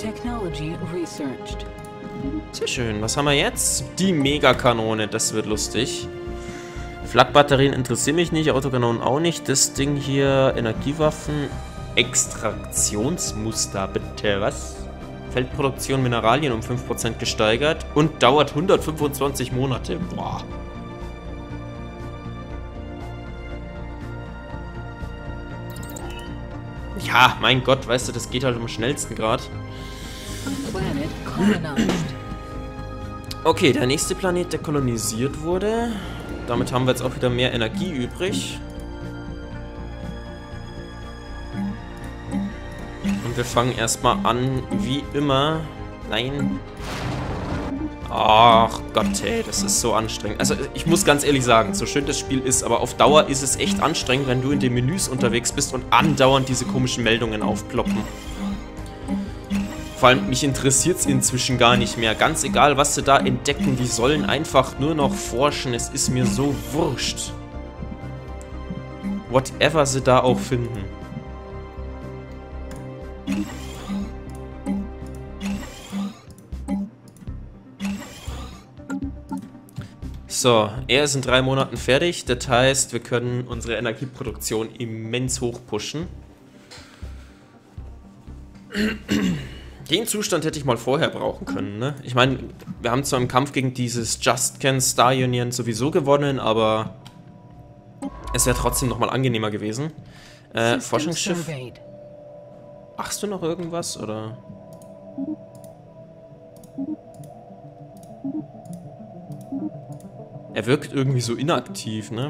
Technology researched. Sehr schön. Was haben wir jetzt? Die Megakanone. Das wird lustig. Flakbatterien interessieren mich nicht. Autokanonen auch nicht. Das Ding hier. Energiewaffen. Extraktionsmuster. Bitte was? Feldproduktion Mineralien um 5% gesteigert. Und dauert 125 Monate. Boah. Ja, mein Gott. Weißt du, das geht halt am schnellsten gerade. Planet colonized. Okay, der nächste Planet, der kolonisiert wurde. Damit haben wir jetzt auch wieder mehr Energie übrig. Und wir fangen erstmal an, wie immer. Nein. Ach Gott, ey, das ist so anstrengend. Also ich muss ganz ehrlich sagen, so schön das Spiel ist, aber auf Dauer ist es echt anstrengend, wenn du in den Menüs unterwegs bist und andauernd diese komischen Meldungen aufploppen. Vor allem, mich interessiert es inzwischen gar nicht mehr. Ganz egal, was sie da entdecken, die sollen einfach nur noch forschen. Es ist mir so wurscht. Whatever sie da auch finden. So, er ist in 3 Monaten fertig. Das heißt, wir können unsere Energieproduktion immens hochpushen. Den Zustand hätte ich mal vorher brauchen können, ne? Ich meine, wir haben zwar im Kampf gegen dieses Just Can Star Union sowieso gewonnen, aber es wäre trotzdem nochmal angenehmer gewesen. Forschungsschiff. Machst du noch irgendwas, oder? Er wirkt irgendwie so inaktiv, ne?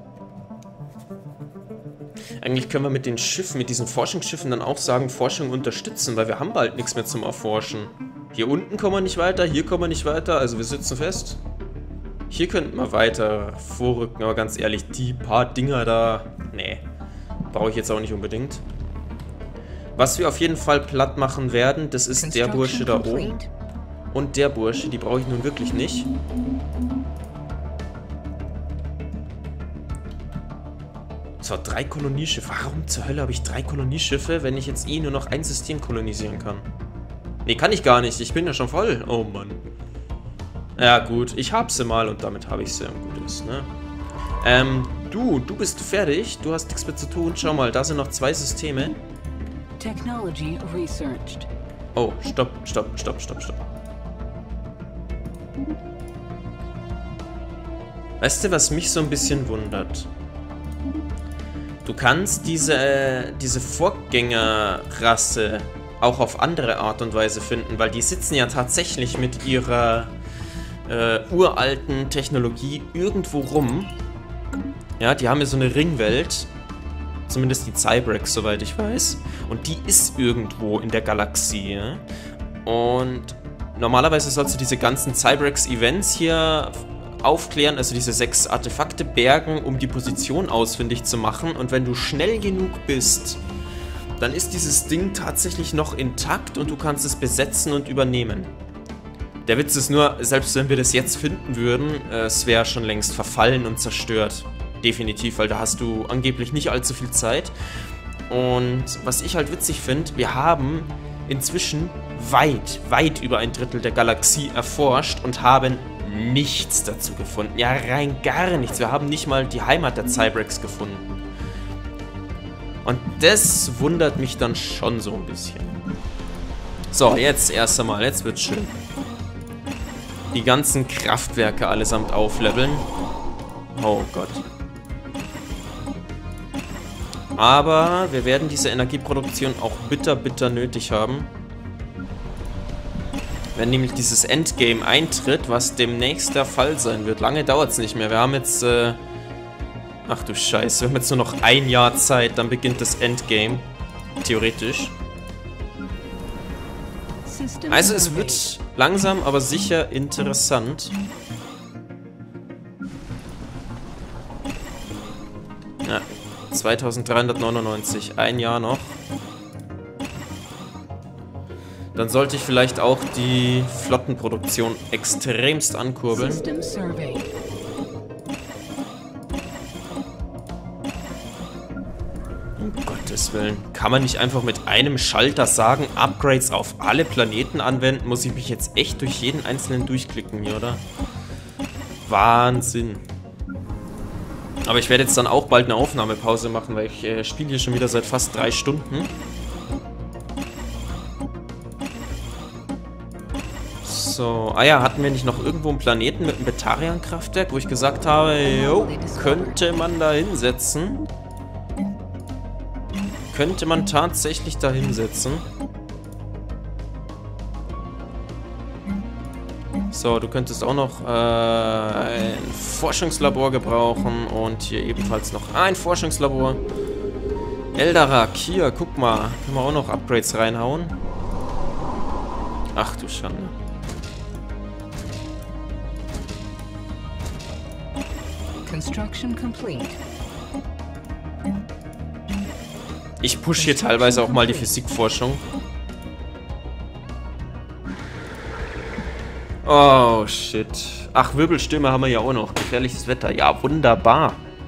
Eigentlich können wir mit den Schiffen, mit diesen Forschungsschiffen dann auch sagen, Forschung unterstützen, weil wir haben bald nichts mehr zum Erforschen. Hier unten kommen wir nicht weiter, hier kommen wir nicht weiter, also wir sitzen fest. Hier könnten wir weiter vorrücken, aber ganz ehrlich, die paar Dinger da, nee, brauche ich jetzt auch nicht unbedingt. Was wir auf jeden Fall platt machen werden, das ist der Bursche da oben. Und der Bursche, die brauche ich nun wirklich nicht. So, 3 Kolonieschiffe. Warum zur Hölle habe ich 3 Kolonieschiffe, wenn ich jetzt nur noch ein System kolonisieren kann? Nee, kann ich gar nicht. Ich bin ja schon voll. Oh Mann. Ja gut, ich habe sie mal und damit habe ich sie. Gut ist, ne? Du bist fertig. Du hast nichts mehr zu tun. Schau mal, da sind noch 2 Systeme. Technology researched. Oh, stopp. Weißt du, was mich so ein bisschen wundert? Du kannst diese Vorgängerrasse auch auf andere Art und Weise finden, weil die sitzen ja tatsächlich mit ihrer uralten Technologie irgendwo rum. Ja, die haben ja so eine Ringwelt. Zumindest die Cybrex, soweit ich weiß. Und die ist irgendwo in der Galaxie. Ja? Und normalerweise sollst du diese ganzen Cybrex-Events hier aufklären, also diese 6 Artefakte bergen, um die Position ausfindig zu machen. Und wenn du schnell genug bist, dann ist dieses Ding tatsächlich noch intakt und du kannst es besetzen und übernehmen. Der Witz ist nur, selbst wenn wir das jetzt finden würden, es wäre schon längst verfallen und zerstört. Definitiv, weil da hast du angeblich nicht allzu viel Zeit. Und was ich halt witzig finde, wir haben inzwischen weit über ein Drittel der Galaxie erforscht und haben nichts dazu gefunden. Ja, rein gar nichts. Wir haben nicht mal die Heimat der Cybrex gefunden. Und das wundert mich dann schon so ein bisschen. So, jetzt erst einmal. Jetzt wird's schön. Die ganzen Kraftwerke allesamt aufleveln. Oh Gott. Aber wir werden diese Energieproduktion auch bitter nötig haben. Wenn nämlich dieses Endgame eintritt, was demnächst der Fall sein wird. Lange dauert es nicht mehr. Wir haben jetzt, ach du Scheiße, wir haben jetzt nur noch 1 Jahr Zeit, dann beginnt das Endgame. Theoretisch. Also es wird langsam, aber sicher interessant. Ja, 2399, 1 Jahr noch. Dann sollte ich vielleicht auch die Flottenproduktion extremst ankurbeln. Um Gottes Gottes Willen. Kann man nicht einfach mit einem Schalter sagen, Upgrades auf alle Planeten anwenden? Muss ich mich jetzt echt durch jeden einzelnen durchklicken hier, oder? Wahnsinn. Aber ich werde jetzt dann auch bald eine Aufnahmepause machen, weil ich spiele hier schon wieder seit fast 3 Stunden. So, ah ja, hatten wir nicht noch irgendwo einen Planeten mit einem Betarian-Kraftwerk, wo ich gesagt habe, jo, könnte man da hinsetzen? Könnte man tatsächlich da hinsetzen? So, du könntest auch noch ein Forschungslabor gebrauchen und hier ebenfalls noch ein Forschungslabor. Eldarak, hier, guck mal, können wir auch noch Upgrades reinhauen? Ach du Schande. Construction complete. Ich pushe hier teilweise auch mal die Physikforschung. Oh, shit. Ach, Wirbelstürme haben wir ja auch noch. Gefährliches Wetter. Ja, wunderbar.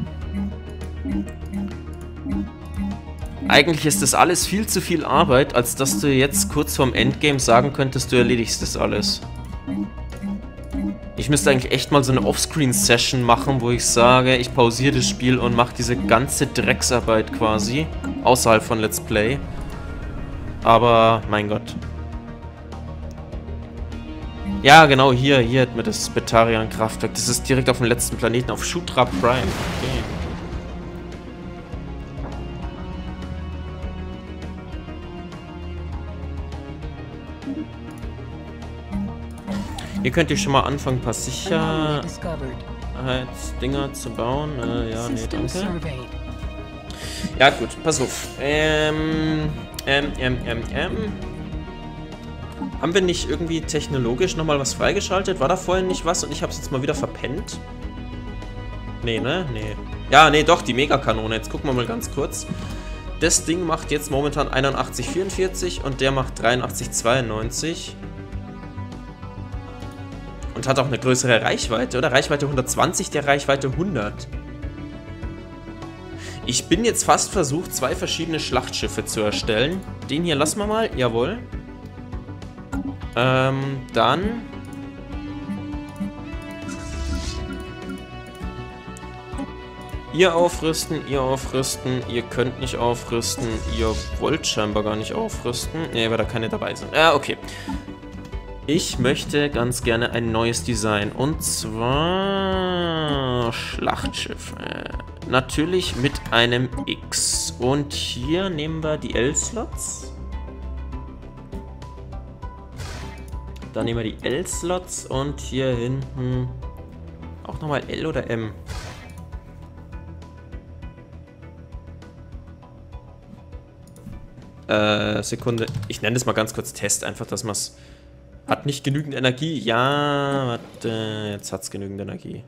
Eigentlich ist das alles viel zu viel Arbeit, als dass du jetzt kurz vorm Endgame sagen könntest, du erledigst das alles. Ich müsste eigentlich echt mal so eine Offscreen-Session machen, wo ich sage, ich pausiere das Spiel und mache diese ganze Drecksarbeit quasi. Außerhalb von Let's Play. Aber, mein Gott. Ja, genau, hier hätten wir das Betarian-Kraftwerk. Das ist direkt auf dem letzten Planeten, auf Shutra Prime. Okay. Hier könnt ihr schon mal anfangen, ein paar Sicherheitsdinger zu bauen. Ja, nee, danke. Ja, gut, pass auf. Haben wir nicht irgendwie technologisch nochmal was freigeschaltet? War da vorhin nicht was und ich hab's jetzt mal wieder verpennt? Nee, ne? Nee. Ja, nee, doch, die Megakanone. Jetzt gucken wir mal ganz kurz. Das Ding macht jetzt momentan 81,44 und der macht 83,92. Und hat auch eine größere Reichweite, oder? Reichweite 120, der Reichweite 100. Ich bin jetzt fast versucht, 2 verschiedene Schlachtschiffe zu erstellen. Den hier lassen wir mal, jawohl. Dann... Ihr aufrüsten, ihr könnt nicht aufrüsten, ihr wollt scheinbar gar nicht aufrüsten. Ne, weil da keine dabei sind. Ja, okay. Ich möchte ganz gerne ein neues Design. Und zwar Schlachtschiffe. Natürlich mit einem X. Und hier nehmen wir die L-Slots. Dann nehmen wir die L-Slots und hier hinten auch nochmal L oder M. Sekunde. Ich nenne das mal ganz kurz Test, einfach, dass man es... Hat nicht genügend Energie? Ja, warte, jetzt hat es genügend Energie.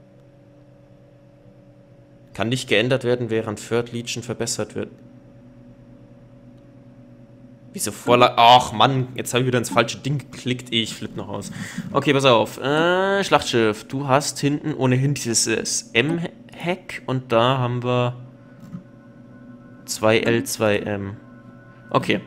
Kann nicht geändert werden, während Third Legion verbessert wird. Wieso Vorlage? Ach Mann, jetzt habe ich wieder ins falsche Ding geklickt. Ich flippe noch aus. Okay, pass auf. Schlachtschiff, du hast hinten ohnehin dieses M-Hack und da haben wir 2L, 2M. Okay.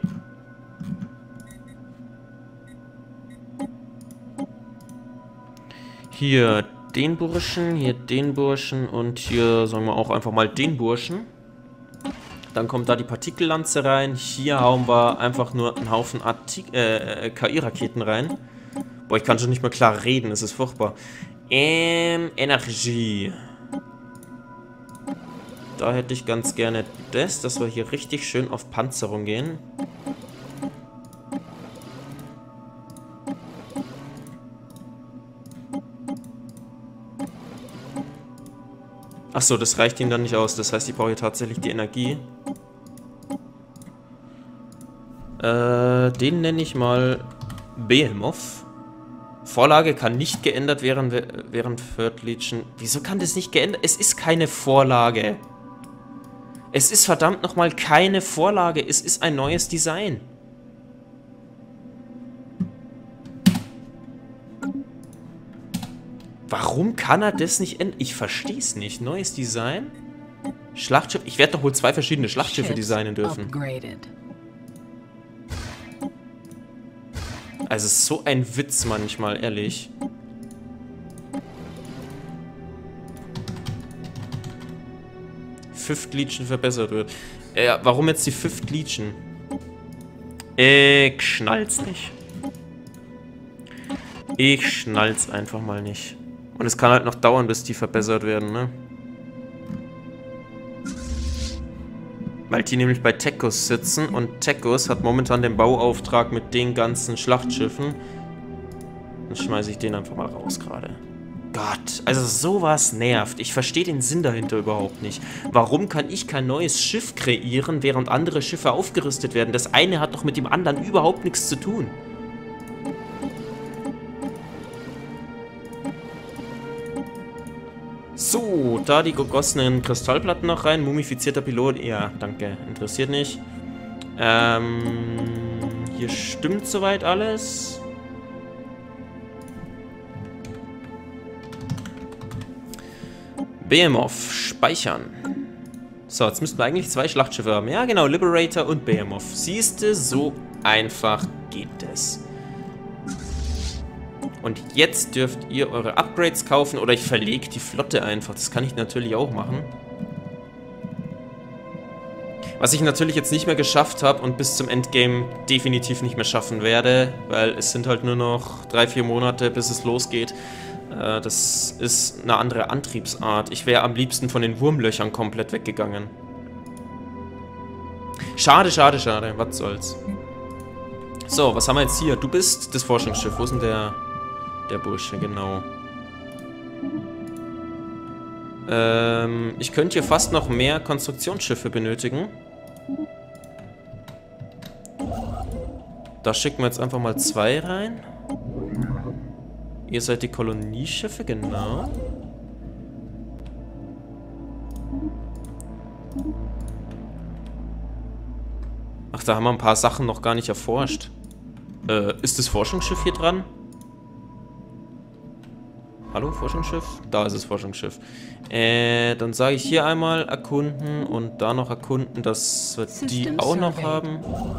Hier den Burschen, hier den Burschen und hier, sagen wir auch einfach mal den Burschen. Dann kommt da die Partikellanze rein. Hier hauen wir einfach nur einen Haufen KI-Raketen rein. Boah, ich kann schon nicht mehr klar reden, das ist furchtbar. Energie. Da hätte ich ganz gerne das, dass wir hier richtig schön auf Panzerung gehen. Achso, das reicht ihm dann nicht aus. Das heißt, ich brauche hier tatsächlich die Energie. Den nenne ich mal Behemoth. Vorlage kann nicht geändert während Third Legion. Wieso kann das nicht geändert? Es ist keine Vorlage. Es ist verdammt nochmal keine Vorlage. Es ist ein neues Design. Warum kann er das nicht ändern? Ich verstehe es nicht. Neues Design. Schlachtschiff? Ich werde doch wohl 2 verschiedene Schlachtschiffe designen dürfen. Upgraded. Also so ein Witz manchmal, ehrlich. Fifth Legion verbessert wird. Warum jetzt die Fifth Legion? Ich schnall's nicht. Ich schnall's einfach mal nicht. Und es kann halt noch dauern, bis die verbessert werden, ne? Weil die nämlich bei Tekos sitzen und Tekos hat momentan den Bauauftrag mit den ganzen Schlachtschiffen. Dann schmeiße ich den einfach mal raus gerade. Gott, also sowas nervt. Ich verstehe den Sinn dahinter überhaupt nicht. Warum kann ich kein neues Schiff kreieren, während andere Schiffe aufgerüstet werden? Das eine hat doch mit dem anderen überhaupt nichts zu tun. So, da die gegossenen Kristallplatten noch rein. Mumifizierter Pilot. Ja, danke. Interessiert nicht. Hier stimmt soweit alles. Behemoth. Speichern. So, jetzt müssten wir eigentlich 2 Schlachtschiffe haben. Ja, genau. Liberator und Behemoth. Siehste, so einfach geht es. Und jetzt dürft ihr eure Upgrades kaufen oder ich verlege die Flotte einfach. Das kann ich natürlich auch machen. Was ich natürlich jetzt nicht mehr geschafft habe und bis zum Endgame definitiv nicht mehr schaffen werde, weil es sind halt nur noch 3-4 Monate, bis es losgeht. Das ist eine andere Antriebsart. Ich wäre am liebsten von den Wurmlöchern komplett weggegangen. Schade, schade, schade. Was soll's. So, was haben wir jetzt hier? Du bist das Forschungsschiff. Wo ist denn der Bursche? Genau. Ich könnte hier fast noch mehr Konstruktionsschiffe benötigen. Da schicken wir jetzt einfach mal 2 rein. Ihr seid die Kolonieschiffe, genau. Ach, da haben wir ein paar Sachen noch gar nicht erforscht. Ist das Forschungsschiff hier dran? Hallo, Forschungsschiff? Da ist das Forschungsschiff. Dann sage ich hier einmal erkunden und da noch erkunden, dass wir die auch noch haben.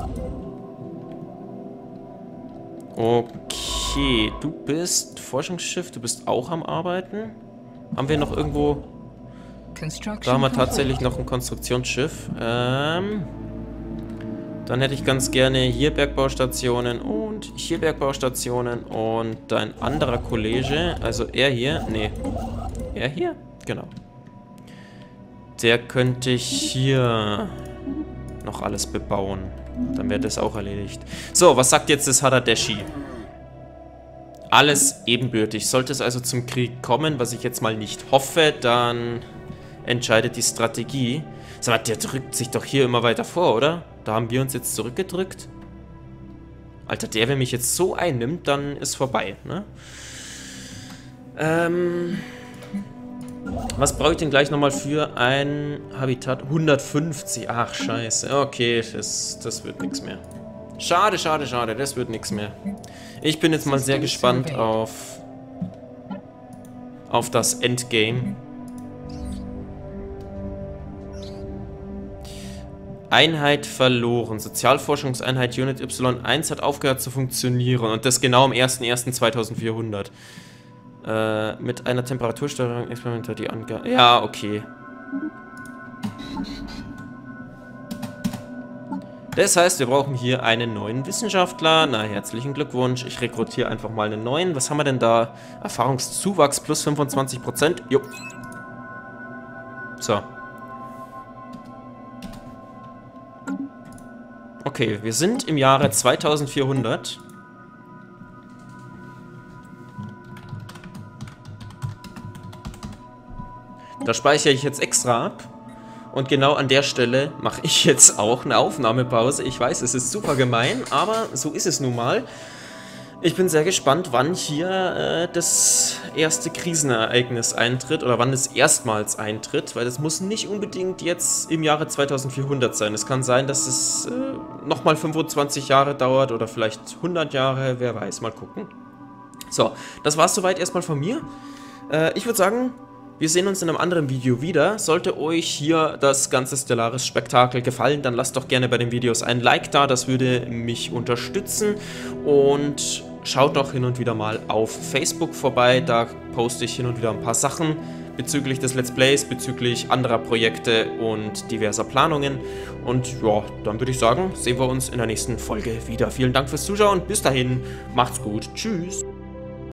Okay, du bist Forschungsschiff, du bist auch am Arbeiten. Haben wir noch irgendwo... Da haben wir tatsächlich noch ein Konstruktionsschiff. Dann hätte ich ganz gerne hier Bergbaustationen und hier Bergbaustationen und dein anderer Kollege, also er hier, nee, er hier, genau. Der könnte hier noch alles bebauen. Dann wäre das auch erledigt. So, was sagt jetzt das Hadadeshi? Alles ebenbürtig. Sollte es also zum Krieg kommen, was ich jetzt mal nicht hoffe, dann entscheidet die Strategie. Sag mal, der drückt sich doch hier immer weiter vor, oder? Da haben wir uns jetzt zurückgedrückt. Alter, der, wenn mich jetzt so einnimmt, dann ist vorbei, ne? Was brauche ich denn gleich nochmal für ein Habitat? 150. Ach, scheiße. Okay, das wird nichts mehr. Schade, schade, schade. Das wird nichts mehr. Ich bin jetzt mal sehr gespannt auf das Endgame. Einheit verloren. Sozialforschungseinheit Unit Y1 hat aufgehört zu funktionieren. Und das genau am 01.01.2400. Mit einer Temperatursteuerung experimentiert die Angabe. Ja, okay. Das heißt, wir brauchen hier einen neuen Wissenschaftler. Na, herzlichen Glückwunsch. Ich rekrutiere einfach mal einen neuen. Was haben wir denn da? Erfahrungszuwachs plus 25%. Jo. So. Okay, wir sind im Jahre 2400. Da speichere ich jetzt extra ab. Und genau an der Stelle mache ich jetzt auch eine Aufnahmepause. Ich weiß, es ist super gemein, aber so ist es nun mal. Ich bin sehr gespannt, wann hier das erste Krisenereignis eintritt oder wann es erstmals eintritt, weil das muss nicht unbedingt jetzt im Jahre 2400 sein. Es kann sein, dass es nochmal 25 Jahre dauert oder vielleicht 100 Jahre, wer weiß, mal gucken. So, das war es soweit erstmal von mir. Ich würde sagen, Wir sehen uns in einem anderen Video wieder. Sollte euch hier das ganze Stellaris-Spektakel gefallen, dann lasst doch gerne bei den Videos ein Like da, das würde mich unterstützen. Und schaut doch hin und wieder mal auf Facebook vorbei, da poste ich hin und wieder ein paar Sachen bezüglich des Let's Plays, bezüglich anderer Projekte und diverser Planungen. Und ja, dann würde ich sagen, sehen wir uns in der nächsten Folge wieder. Vielen Dank fürs Zuschauen, bis dahin, macht's gut, tschüss.